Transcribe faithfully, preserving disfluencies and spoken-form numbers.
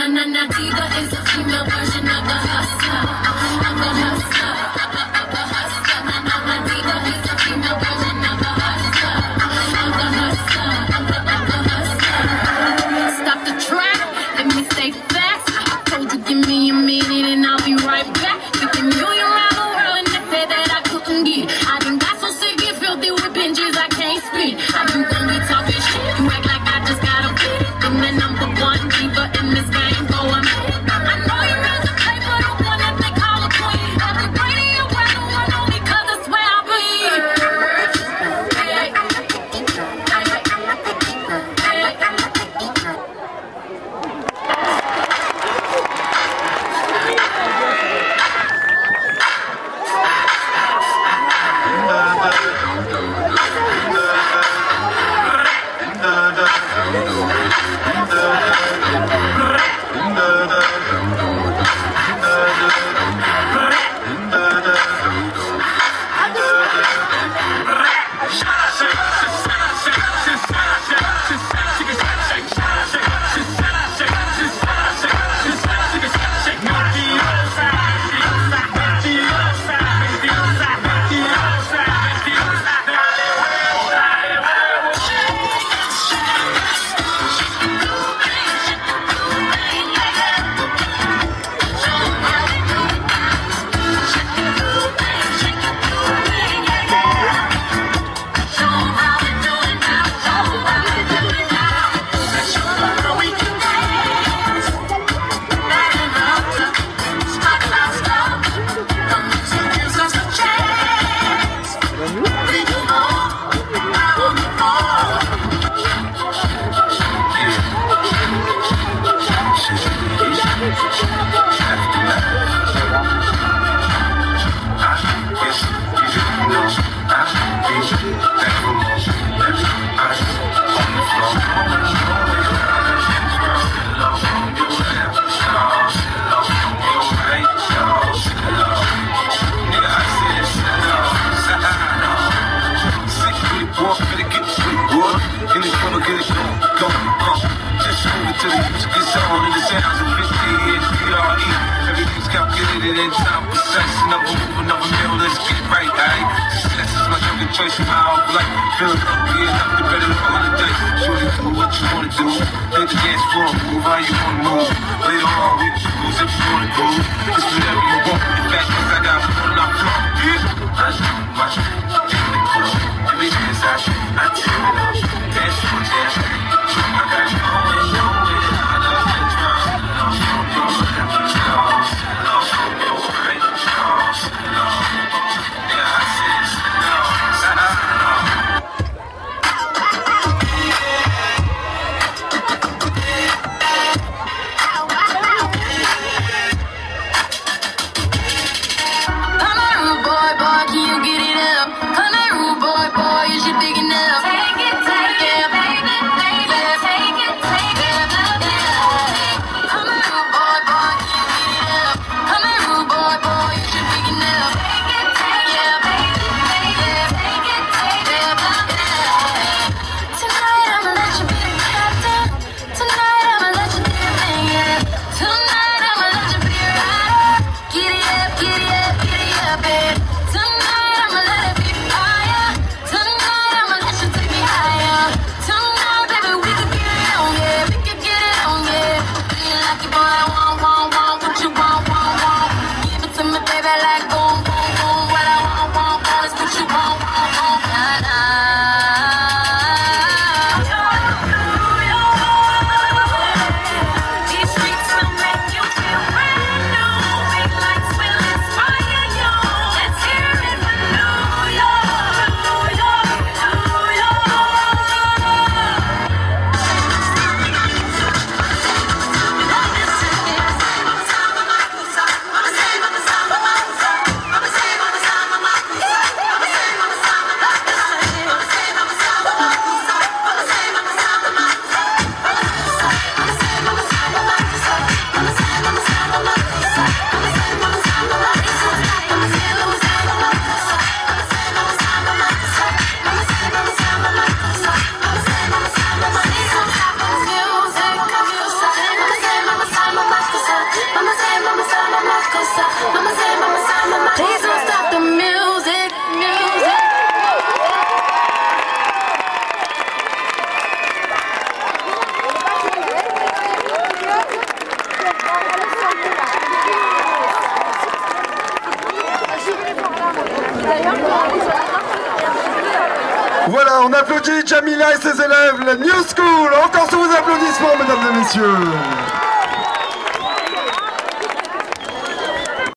na na diva is a female version of a hustler. Of a hustler. Of a hustler. Na na na diva is a female version of a hustler. Of a hustler. Of a hustler. Stop the track. Let me stay fast. I told you give me a minute and I'll be right back. fifty million around the world and they said that I couldn't get. I done got so sick and filthy with binges I can't spit. I been when we talking shit, you act like I just got a beat. I'm the number one diva in this game, go a minute. I know you read the paper, the one that they call a queen. Every radio around the one on me, cause that's where I bleed. Voilà, on applaudit Jamila et ses élèves, la New School. Encore sous vos applaudissements, mesdames et messieurs.